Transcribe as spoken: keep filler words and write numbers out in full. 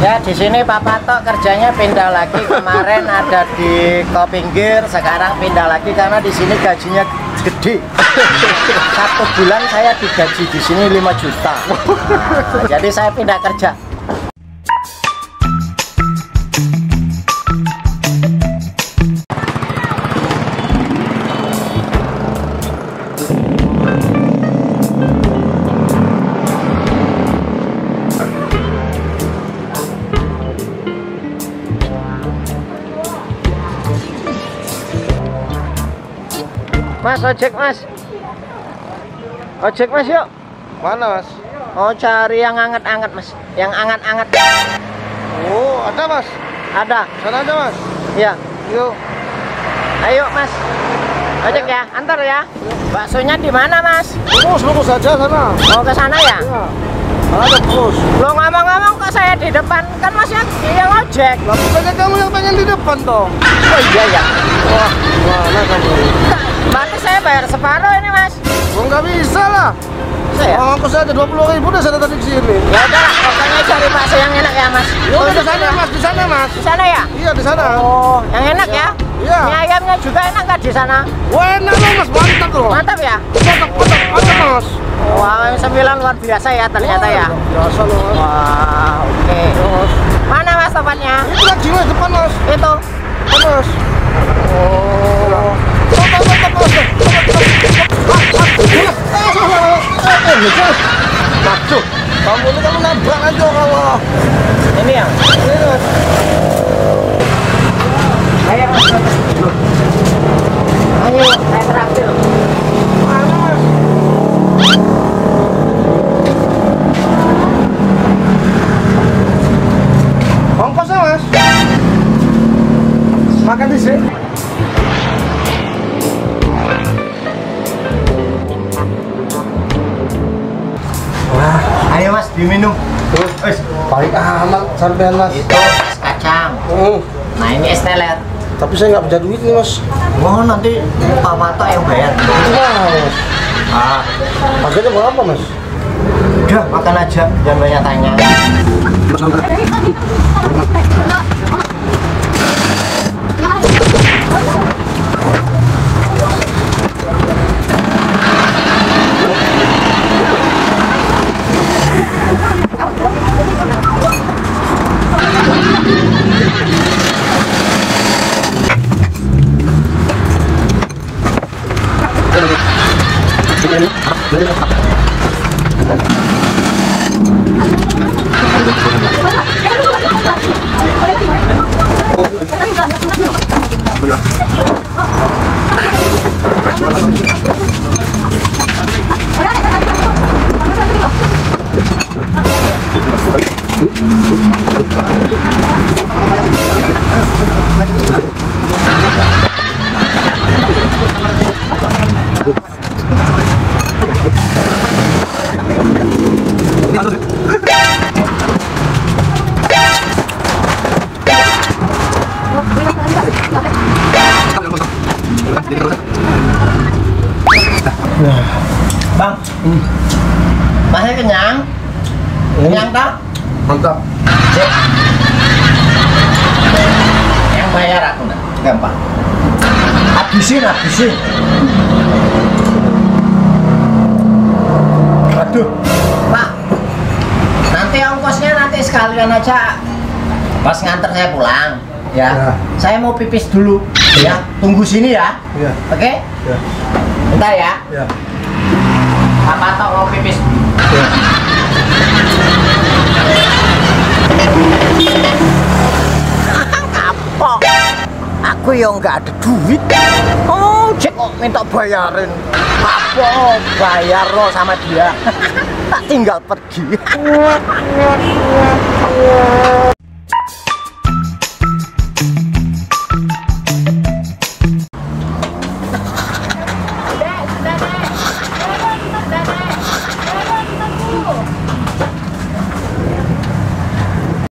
Ya di sini Pak Patok kerjanya pindah lagi, kemarin ada di Kopinggir, sekarang pindah lagi karena di sini gajinya gede. Satu bulan saya digaji di sini lima juta. Nah, jadi saya pindah kerja. Mas, ojek mas, ojek mas yuk. Mana mas? Oh cari yang anget-anget mas, yang anget-anget. Oh ada mas? Ada. Sana aja mas. Ya. Yuk. Ayo mas, ojek ya, antar ya. Baksonya di mana mas? Lurus lurus aja sana. Mau ke sana ya? Iya. Ada terus. Lo ngomong-ngomong kok saya di depan, kan masnya yang ojek. Lah bukannya kamu yang pengen di depan dong? Oh iya ya. Wah mana kamu? Berarti saya bayar separuh ini mas. Oh nggak bisa lah. Saya. Oh aku saja dua puluh ribu udah saya tadi di sini. Ya udah, pokoknya cari bakso yang enak ya mas. Ya udah di sana mas, di sana mas. Di sana ya? Iya di sana. Oh, yang enak ya? Iya. Mie ayamnya juga enak nggak di sana? Wah enak loh mas, mantap loh. Mantap ya? Mantap, mantap, mantap mas. Wah, yang sembilan luar biasa ya ternyata ya. Biasa loh mas. Wah, oke. Mas. Mana mas tempatnya? Itu lagi mas depan mas. Itu. Depan mas. Oh. Stop, stop, stop, stop, stop. Macu, kamu ini kamu nabrak aja kamu. Ini ya? Ini mas. Ayo mas. Ayo, saya traktir. Mana mas? Ongkosnya mas. Makan di sini. Wah, ayo mas diminum. Tuh, eh, baik amat sampean mas. Itu es kacang. Hmm. Nah ini es teler. Tapi saya nggak punya duit nih mas. Wah nanti Pak Patok yang bayar. Wah mas. Ah, Harganya berapa mas? udah makan aja, jangan banyak tanya. Bang, hmm. Masnya kenyang? Kenyang tak? Mantap. Cek. Yang bayar aku nak, gampang. Habisin, habisin. Waduh, Pak. Nanti ongkosnya nanti sekalian aja. Pas nganter saya pulang, ya. Ya. Saya mau pipis dulu, ya. Tunggu sini ya. Iya. Oke? Ya. Bentar ya. Ya. Pak Patok mau pipis. Ya. Kapok. Aku yang nggak ada duit. Oh, cek kok minta bayarin. Kapok, bayar lo sama dia. Tak tinggal pergi.